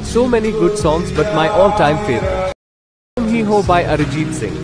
So many good songs, but my all-time favorite, Tum Hi Ho by Arijit Singh.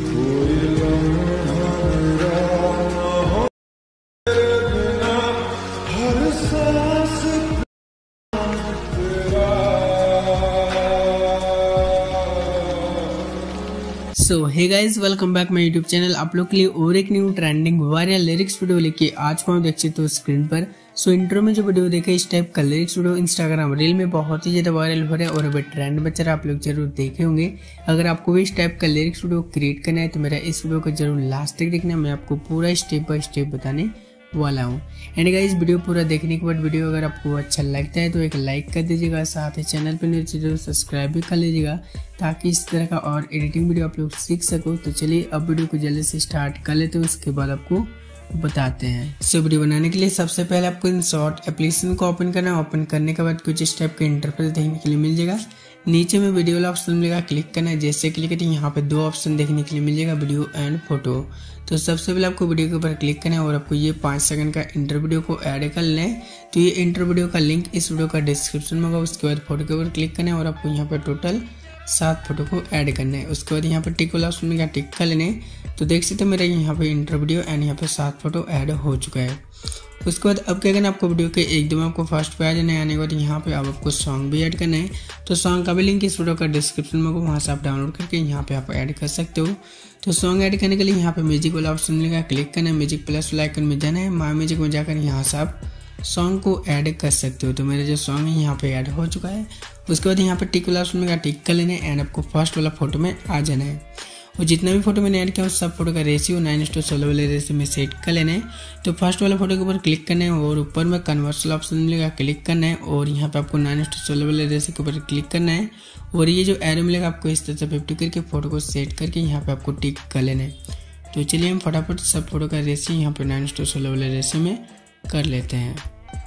So hey guys, welcome back my YouTube channel. आप लोग के लिए और एक new trending viral lyrics video लेके आज को हम देख सकते हो स्क्रीन पर। सो इंट्रो में जो वीडियो देखे इस टाइप का लिरिक्स वीडियो इंस्टाग्राम रील में बहुत ही ज्यादा वायरल हो रहा है और अभी ट्रेंड में चल रहा है, आप लोग जरूर देखे होंगे। अगर आपको भी इस टाइप का लिरिक्स वीडियो क्रिएट करना है तो मेरा इस वीडियो को जरूर लास्ट तक देखना, मैं आपको पूरा स्टेप बाय स्टेप बताने वाला हूँ। एंड गाइस, वीडियो पूरा देखने के बाद वीडियो अगर आपको अच्छा लगता है तो एक लाइक कर दीजिएगा, साथ ही चैनल पर न्यू जरूर सब्सक्राइब भी कर लीजिएगा ताकि इस तरह का और एडिटिंग वीडियो आप लोग सीख सको। तो चलिए अब वीडियो को जल्दी से स्टार्ट कर लेते हैं, उसके बाद आपको बताते हैं। सो वीडियो बनाने के लिए सबसे पहले आपको इन शॉर्ट एप्लीकेशन को ओपन करना है। ओपन करने के बाद कुछ इस टाइप का इंटरफेस देखने के लिए मिल जाएगा। नीचे में वीडियो वाला ऑप्शन मिलेगा, क्लिक करना है। जैसे क्लिक करते हैं यहाँ पे दो ऑप्शन देखने के लिए मिल जाएगा, वीडियो एंड फोटो। तो सबसे पहले आपको वीडियो के ऊपर क्लिक करना है और आपको ये 5 सेकंड का इंटर वीडियो को ऐड कर लें। तो ये इंटर वीडियो का लिंक इस वीडियो का डिस्क्रिप्शन में होगा। उसके बाद फोटो के ऊपर क्लिक करना है और आपको यहाँ पर टोटल 7 फोटो को ऐड करना है। उसके बाद यहाँ पे टिक वाला ऑप्शन मिलेगा, टिक कर लेने। तो देख सकते हैं मेरा यहाँ पे इंटर वीडियो एंड यहाँ पे 7 फोटो ऐड हो चुका है। उसके बाद अब क्या करना है, आपको वीडियो के एकदम आपको फर्स्ट पे आ जाना है। आने के बाद यहाँ पे अब आपको सॉन्ग भी ऐड करना है। तो सॉन्ग का भी लिंक इस वीडियो का डिस्क्रिप्शन में होगा, वहाँ से आप डाउनलोड करके यहाँ पे आप ऐड कर सकते हो। तो सॉन्ग ऐड करने के लिए यहाँ पे म्यूजिक वाला ऑप्शन मिलेगा, क्लिक करना है। म्यूजिक प्लस वाला आइकन में जाना है, माय म्यूजिक में जाकर यहाँ से आप सॉन्ग को ऐड कर सकते हो। तो मेरा जो सॉन्ग है यहाँ पे ऐड हो चुका है। उसके बाद यहाँ पे टिक वाला ऑप्शन मिलेगा, टिक कर लेना है एंड आपको फर्स्ट वाला फोटो में आ जाना है। और जितना भी फोटो मैंने ऐड किया उस सब फोटो का रेशियो 9:16 वाले रेशियो में सेट कर लेना है। तो फर्स्ट वाला फोटो के ऊपर क्लिक करना है और ऊपर में कन्वर्ट वाला ऑप्शन मिलेगा, क्लिक करना है और यहाँ पे आपको 9:16 वाले रेशियो के ऊपर क्लिक करना है। और ये जो एरो मिलेगा आपको इस तरह से 50 करके फोटो को सेट करके यहाँ पे आपको टिक कर लेना है। तो चलिए हम फटाफट सब फोटो का रेशियो यहाँ पे 9:16 वाले रेशियो में कर लेते हैं।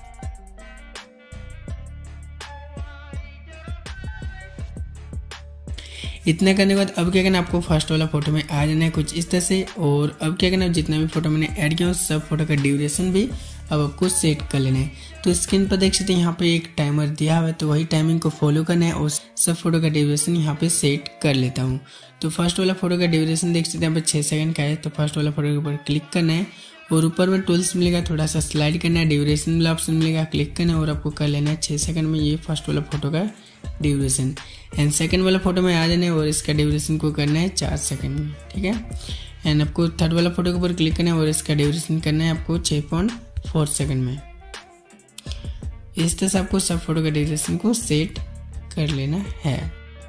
इतना करने के बाद अब क्या करना है, आपको फर्स्ट वाला फोटो में आ जाना है कुछ इस तरह से। और अब क्या करना है, जितना भी फोटो मैंने ऐड किया उस सब फोटो का ड्यूरेशन भी अब आपको सेट कर लेना है। तो स्क्रीन पर देख सकते हैं यहाँ पे एक टाइमर दिया हुआ है, तो वही टाइमिंग को फॉलो करना है और सब फोटो का ड्यूरेशन यहाँ पे सेट कर लेता हूँ। तो फर्स्ट वाला फोटो का ड्यूरेशन देख सकते हैं यहाँ पे 6 सेकंड का है। तो फर्स्ट वाला फोटो के ऊपर क्लिक करना है और ऊपर में टूल्स मिलेगा, थोड़ा सा स्लाइड करना है, ड्यूरेशन वाला ऑप्शन मिलेगा, क्लिक करना है और आपको कर लेना है 6 सेकंड में ये फर्स्ट वाला फोटो का ड्यूरेशन। एंड सेकंड वाला फोटो में आ जाना है और इसका ड्यूरेशन को करना है 4 सेकंड में, ठीक है। एंड आपको थर्ड वाला फोटो के ऊपर क्लिक करना है और इसका ड्यूरेशन करना है आपको 6.4 सेकंड में। इस तरह से आपको सब फोटो का ड्यूरेशन को सेट कर लेना है।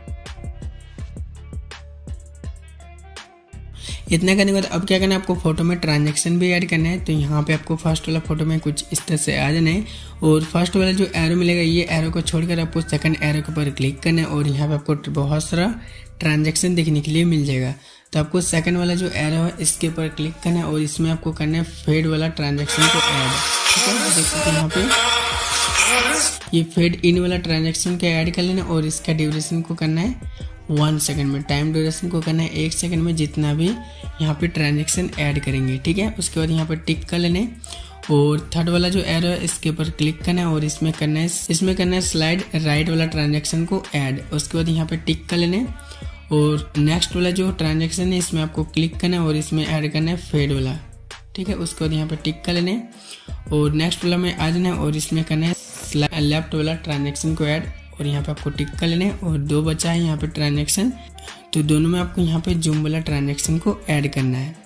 इतना करने के बाद अब क्या करना है, आपको फोटो में ट्रांजैक्शन भी ऐड करना है। तो यहाँ पे आपको फर्स्ट वाला फोटो में कुछ इस तरह से आ जाना है और फर्स्ट वाला जो एरो मिलेगा ये एरो को छोड़कर आपको सेकंड एरो के ऊपर क्लिक करना है और यहाँ पे आपको बहुत सारा ट्रांजैक्शन देखने के लिए मिल जाएगा। तो आपको सेकंड वाला जो एरो है इसके ऊपर क्लिक करना है और इसमें आपको करना है फेड वाला ट्रांजैक्शन को ऐड, ठीक है। देख सकते हैं यहाँ पे ये फेड इन वाला ट्रांजैक्शन को ऐड कर लेना और इसका ड्यूरेशन को करना है 1 सेकंड में, टाइम ड्यूरेशन को करना है 1 सेकंड में, जितना भी यहाँ पे ट्रांजैक्शन ऐड करेंगे, ठीक है। उसके बाद यहाँ पे टिक कर लेने और थर्ड वाला जो एरो है इसके ऊपर क्लिक करना है और इसमें करना है स्लाइड राइट वाला ट्रांजैक्शन को ऐड। उसके बाद यहाँ पे टिक कर लेने और नेक्स्ट वाला जो ट्रांजैक्शन है इसमें आपको क्लिक करना है और इसमें ऐड करना है फेड वाला, ठीक है। उसके बाद यहाँ पे टिक कर लेने और नेक्स्ट वाला में आ जाना है और इसमें करना है लेफ्ट वाला ट्रांजैक्शन को ऐड और यहाँ पे आपको टिक कर लेने और 2 बचा है यहाँ पे ट्रांजैक्शन, तो दोनों में आपको यहाँ पे जूम वाला ट्रांजैक्शन को ऐड करना है।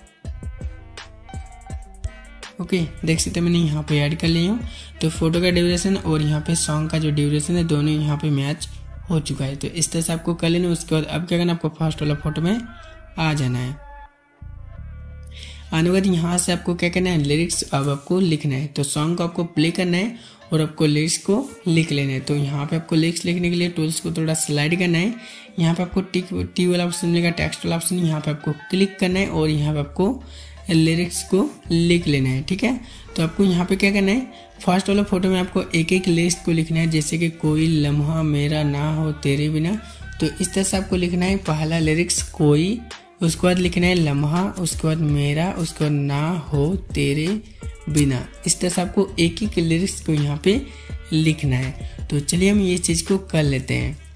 ओके, देख सकते हैं मैंने यहाँ पे ऐड कर लिया हूँ। तो फोटो का ड्यूरेशन और यहाँ पे सॉन्ग का जो ड्यूरेशन है दोनों यहाँ पे मैच हो चुका है। तो इस तरह से आपको कर लेना। उसके बाद अब क्या करना है, आपको फर्स्ट वाला फोटो में आ जाना है। आने के बाद यहाँ से आपको क्या करना है, लिरिक्स अब आपको लिखना है। तो सॉन्ग को आपको प्ले करना है और आपको लिरिक्स को लिख लेना है। तो यहाँ पे आपको लिरिक्स लिखने के लिए टूल्स को थोड़ा स्लाइड करना है। यहाँ पे आपको टी वाला ऑप्शन मिलेगा, टेक्स्ट वाला ऑप्शन, यहाँ पे आपको क्लिक करना है और यहाँ पे आपको लिरिक्स को लिख लेना है, ठीक है। तो आपको यहाँ पे क्या करना है, फर्स्ट वाला फोटो में आपको एक एक लिस्ट को लिखना है, जैसे कि कोई लम्हा मेरा ना हो तेरे बिना। तो इस तरह से आपको लिखना है, पहला लिरिक्स कोई, उसके बाद लिखना है लम्हा, उसके बाद मेरा, उसके बाद ना हो तेरे बिना। इस तरह से आपको एक एक लिरिक्स को यहाँ पे लिखना है। तो चलिए हम ये चीज़ को कर लेते हैं।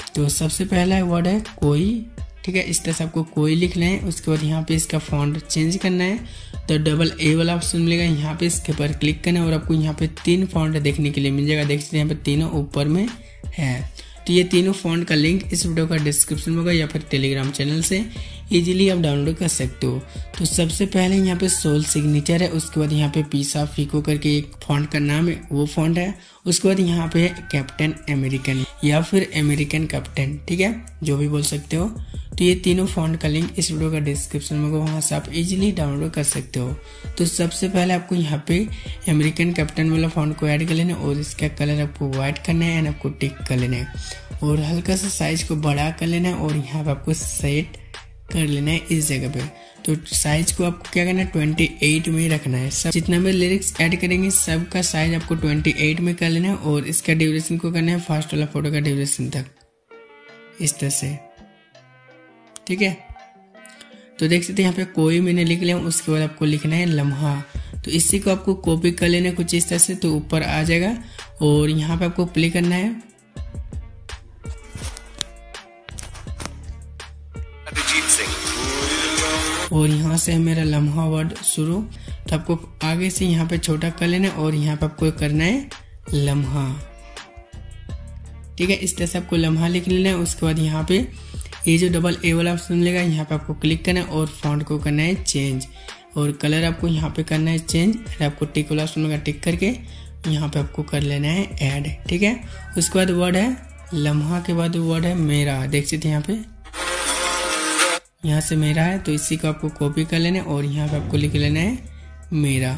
तो सबसे पहला वर्ड है कोई, ठीक है। इस तरह से आपको कोई लिख लें है। उसके बाद यहाँ पे इसका फॉन्ट चेंज करना है, तो डबल ए वाला ऑप्शन मिलेगा, यहाँ पे इसके पर क्लिक करना है और आपको यहाँ पे 3 फॉन्ट देखने के लिए मिल जाएगा। देख सकते हैं यहाँ पे तीनों ऊपर में है। तो ये तीनों फॉन्ट का लिंक इस वीडियो का डिस्क्रिप्शन में होगा या फिर टेलीग्राम चैनल से इजीली आप डाउनलोड कर सकते हो। तो सबसे पहले यहाँ पे सोल सिग्नेचर है, उसके बाद यहाँ पे पीसा फीको करके एक फॉन्ट का नाम है, वो फॉन्ट है। उसके बाद यहाँ पे है कैप्टन अमेरिकन या फिर अमेरिकन कैप्टन, ठीक है, जो भी बोल सकते हो। तो ये तीनों फॉन्ट का लिंक इस वीडियो का डिस्क्रिप्शन में होगा, वहाँ से आप इजीली डाउनलोड कर सकते हो। तो सबसे पहले आपको यहाँ पे अमेरिकन कैप्टन वाला फॉन्ट को ऐड कर लेना है और इसका कलर आपको व्हाइट करना है एंड आपको टिक कर लेना है और हल्का सा साइज को बड़ा कर लेना है और यहाँ पे आपको सेट कर लेना है इस जगह पे। तो साइज को आपको क्या करना है 28 में रखना है। सब जितना भी लिरिक्स ऐड करेंगे सबका साइज आपको 28 में कर लेना है और इसका ड्यूरेशन को करना है फर्स्ट वाला फोटो का ड्यूरेशन तक, इस तरह से, ठीक है। तो देख सकते हैं यहाँ पे कोई मैंने लिख लिया, उसके बाद आपको लिखना है लम्हा। तो इसी को आपको कॉपी कर लेना है कुछ इस तरह से, तो ऊपर आ जाएगा और यहाँ पे आपको प्ले करना है और यहाँ से है मेरा लम्हा वर्ड शुरू। तो आपको आगे से यहाँ पे छोटा कर लेना है और यहाँ पे आपको करना है लम्हा, ठीक है। इस तरह से आपको लम्हा लिख लेना है। उसके बाद यहाँ पे ये जो डबल ए वाला ऑप्शन मिलेगा, यहाँ पे आपको क्लिक करना है और फॉन्ट को करना है चेंज और कलर आपको यहाँ पे करना है चेंज। आपको टिक वाला ऑप्शन मिलेगा, टिक करके यहाँ पे आपको कर लेना है ऐड, ठीक है। उसके बाद वर्ड है लम्हा के बाद वर्ड है मेरा, देख सकते हैं यहाँ पे, यहाँ से मेरा है। तो इसी को आपको कॉपी कर लेना है और यहाँ पे आपको लिख लेना है मेरा।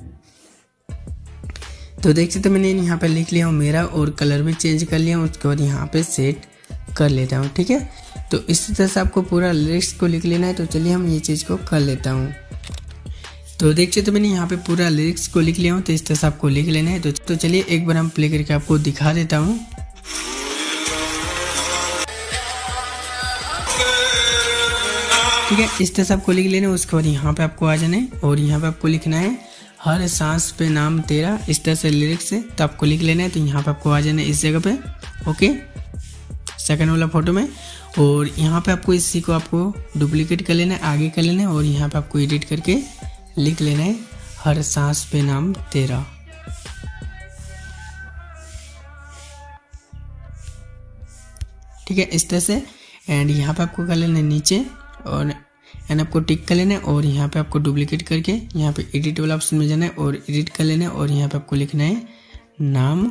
तो देख सकते मैंने यहाँ पे लिख लिया हूँ मेरा और कलर भी चेंज कर लिया हूँ। उसके बाद यहाँ पे सेट कर लेता हूँ, ठीक है। तो इसी तरह से आपको पूरा लिरिक्स को लिख लेना है। तो चलिए हम ये चीज़ को कर लेता हूँ। तो देख सकते मैंने यहाँ पे पूरा लिरिक्स को लिख लिया हूँ। तो इस तरह से आपको लिख लेना है। तो चलिए एक बार हम प्ले करके आपको दिखा देता हूँ। ठीक है, इस तरह से आपको लिख लेना है। उसके बाद यहाँ पे आपको आ जाना है और यहाँ पे आपको लिखना है हर सांस पे नाम तेरा, इस तरह से लिरिक्स है। तो आपको लिख लेना है। तो यहाँ पे आपको आ जाना है इस जगह पे, ओके, सेकंड वाला फोटो में। और यहाँ पे आपको इसी को आपको डुप्लीकेट कर लेना है, आगे कर लेना है और यहाँ पे आपको एडिट करके लिख लेना है हर सांस पे नाम तेरा। ठीक है, इस तरह से। एंड यहाँ पे आपको कर लेना है नीचे और एंड आपको टिक कर लेना है और यहाँ पे आपको डुप्लीकेट करके यहाँ पे एडिट वाला ऑप्शन में जाना है और एडिट कर लेना है और यहाँ पे आपको लिखना है नाम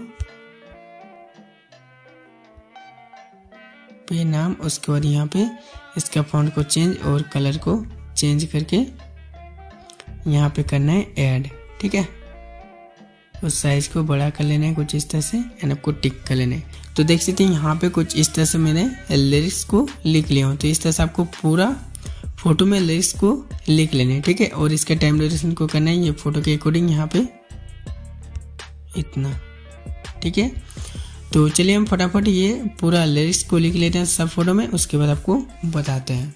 पे नाम। उसके बाद यहाँ पे इसका फॉन्ट को चेंज और कलर को चेंज करके यहाँ पे करना है ऐड, ठीक है। उस साइज को बड़ा कर लेना है कुछ इस तरह से एंड आपको टिक कर लेना है। तो देख सकते हैं यहाँ पे कुछ इस तरह से मैंने लिरिक्स को लिख लिया हूँ। तो इस तरह से आपको पूरा फोटो में लिरिक्स को लिख लेने, ठीक है। और इसके टाइम ड्यूरेशन को करना है ये फोटो के अकॉर्डिंग यहाँ पे इतना, ठीक है। तो चलिए हम फटाफट ये पूरा लिरिक्स को लिख लेते हैं सब फोटो में, उसके बाद आपको बताते हैं।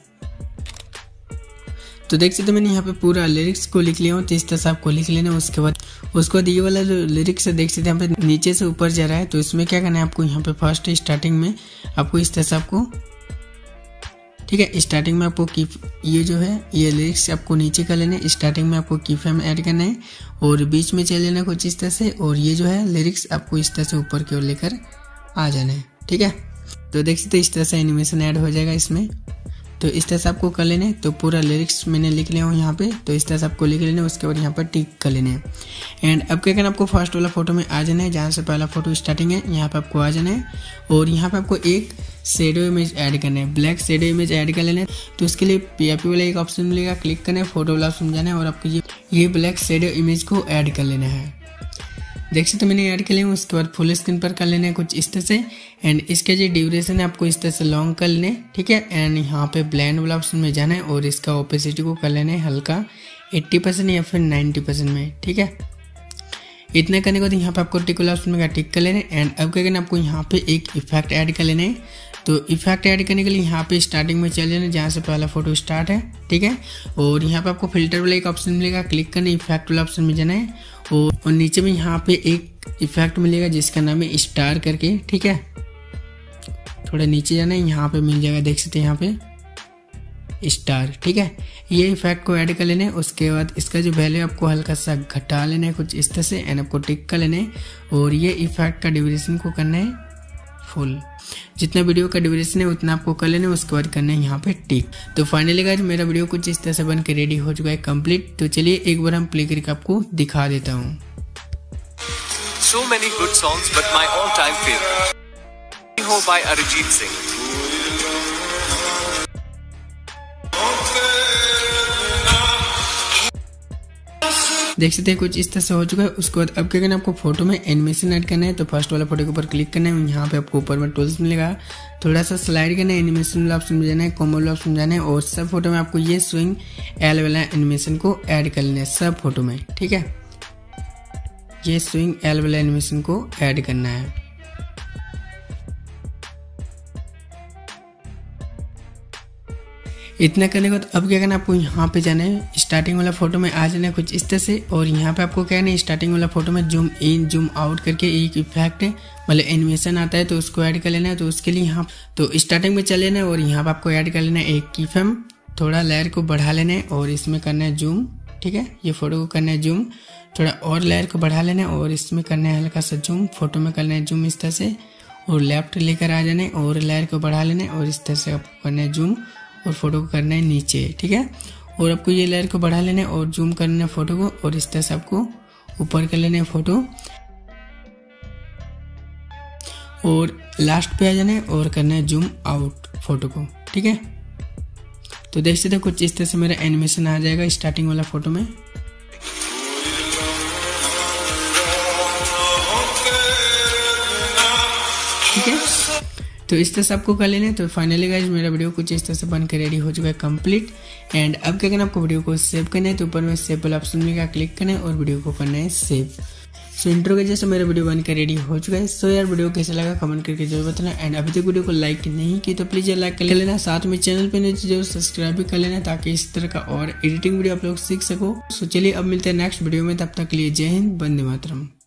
तो देख सकते मैंने यहाँ पे पूरा लिरिक्स को लिख लिया हूँ। तो इस तरह से आपको लिख लेना है। उसके बाद ये वाला जो लिरिक्स है देख सकते हैं यहाँ पे नीचे से ऊपर जा रहा है। तो इसमें क्या करना है आपको यहाँ पे फर्स्ट स्टार्टिंग में आपको इस तरह से आपको, ठीक है, स्टार्टिंग में आपको ये जो है ये लिरिक्स आपको नीचे कर लेना है। स्टार्टिंग में आपको की फ्रेम ऐड करना है और बीच में चल लेना कुछ इस तरह से और ये जो है लिरिक्स आपको इस तरह से ऊपर की ओर लेकर आ जाना है, ठीक है। तो देख सकते इस तरह से एनिमेशन ऐड हो जाएगा इसमें। तो इस तरह से आपको कर लेना है। तो पूरा लिरिक्स मैंने लिख लिया हूँ यहाँ पे। तो इस तरह से आपको लिख लेना है। उसके बाद यहाँ पर टिक कर लेना है। एंड अब क्या करना है आपको फर्स्ट वाला फोटो में आ जाना है जहाँ से पहला फोटो स्टार्टिंग है, यहाँ पे आपको आ जाना है और यहाँ पे आपको एक शेडो इमेज ऐड करना है, ब्लैक शेडो इमेज ऐड कर लेना है। तो उसके लिए पीएपी वाला एक ऑप्शन मिलेगा, क्लिक करना है, फोटो वाला ऑप्शन जाना है और आपको ये ब्लैक शेडो इमेज को ऐड कर लेना है। देख सकते मैंने ऐड कर लिया। उसके बाद फुल स्क्रीन पर कर लेना है कुछ इस तरह से। एंड इसका जो ड्यूरेशन है आपको इस तरह से लॉन्ग कर लेना है, ठीक है। एंड यहाँ पे ब्लेंड वाला ऑप्शन में जाना है और इसका ओपेसिटी को कर लेना है हल्का 80% या फिर 90% में, ठीक है। इतना करने के बाद यहाँ पे आपको टिक वाला ऑप्शन में टिक कर लेना है। एंड अब क्या करना है आपको यहाँ पे एक इफेक्ट ऐड कर लेना है। तो इफेक्ट ऐड करने के लिए यहाँ पे स्टार्टिंग में चल जाना जहाँ से पहला फोटो स्टार्ट है, ठीक है। और यहाँ पे आपको फिल्टर वाला एक ऑप्शन मिलेगा, क्लिक करना है, इफेक्ट वाला ऑप्शन में जाना है और नीचे में यहाँ पे एक इफेक्ट मिलेगा जिसका नाम है स्टार करके, ठीक है। थोड़ा नीचे जाना है, यहाँ पे मिल जाएगा, देख सकते हैं यहाँ पे स्टार। ठीक है, ये इफेक्ट को ऐड कर लेना है। उसके बाद इसका जो वैल्यू आपको हल्का सा घटा लेना है कुछ इस तरह से, एंड आपको टिक कर लेना है। और ये इफेक्ट का ड्यूरेशन को करना है फुल, जितना वीडियो का ड्यूरेशन है उतना आपको कर लेना है। उसके बाद करना है यहाँ पे टिक। तो फाइनली गाइस मेरा वीडियो कुछ इस तरह से बन के रेडी हो चुका है कंप्लीट। तो चलिए एक बार हम प्ले करके आपको दिखा देता हूँ। So many good songs, but my all-time favorite, Ho by Arijit Singh. देख सकते हैं कुछ इस तरह से हो चुका है। उसके बाद अब क्या करना है, आपको फोटो में एनिमेशन ऐड करना है। तो फर्स्ट वाला फोटो के ऊपर क्लिक करना है, यहाँ पे आपको ऊपर में टूल्स मिलेगा, थोड़ा सा स्लाइड करना है, एनिमेशन वाला ऑप्शन में जाना है, कॉम्बो वाला ऑप्शन में जाना है, और सब फोटो में आपको ये स्विंग एल वाला एनिमेशन को ऐड कर लेना है सब फोटो में। ठीक है, ये स्विंग एल वाला एनिमेशन को ऐड करना है। इतना करने के बाद अब क्या करना है, आपको यहाँ पे जाना है, स्टार्टिंग वाला फोटो में आ जाना है कुछ इस तरह से। और यहाँ पे आपको क्या करना है, स्टार्टिंग वाला फोटो में जूम इन जूम आउट करके एक इफेक्ट है मतलब एनिमेशन आता है, तो उसको ऐड कर लेना है। तो उसके लिए यहाँ तो स्टार्टिंग में चल लेना है और यहाँ पे आपको ऐड कर लेना है एक की फ्रेम, थोड़ा लेयर को बढ़ा लेना है और इसमें करना है जूम। ठीक है, ये फोटो को करना है जूम, थोड़ा और लेयर को बढ़ा लेना है और इसमें करना है हल्का सा जूम, फोटो में करना है जूम इस तरह से, और लेफ्ट लेकर आ जाना है और लेयर को बढ़ा लेना है और इस तरह से आपको करना है जूम और फोटो को करना है नीचे। ठीक है, और आपको ये लेयर को बढ़ा लेना है और जूम करना है फोटो को, और इस तरह से आपको ऊपर कर लेना है फोटो और लास्ट पे आ जाना है और करना है जूम आउट फोटो को। ठीक है, तो देख सकते हैं कुछ इस तरह से मेरा एनिमेशन आ जाएगा स्टार्टिंग वाला फोटो में। ठीक है, तो इस तरह से आपको कर लेना है। तो फाइनली गाइज मेरा वीडियो कुछ इस तरह से बन के रेडी हो चुका है कंप्लीट। एंड अब क्या करना है, आपको वीडियो को सेव करना है। तो ऊपर में सेव वाला ऑप्शन मिलेगा, क्लिक करना है और वीडियो को करना है सेव। सो इंट्रो के जैसे मेरा वीडियो बन के रेडी हो चुका है। सो यार वीडियो कैसा लगा कमेंट करके जरूर बताना। एंड अभी तक वीडियो को लाइक नहीं की तो प्लीज लाइक कर लेना, साथ में चैनल पे नहीं जरूर सब्सक्राइब भी कर लेना, ताकि इस तरह का और एडिटिंग वीडियो आप लोग सीख सको। सो चलिए अब मिलते हैं नेक्स्ट वीडियो में, तब तक के लिए जय हिंद, वंदे मातरम।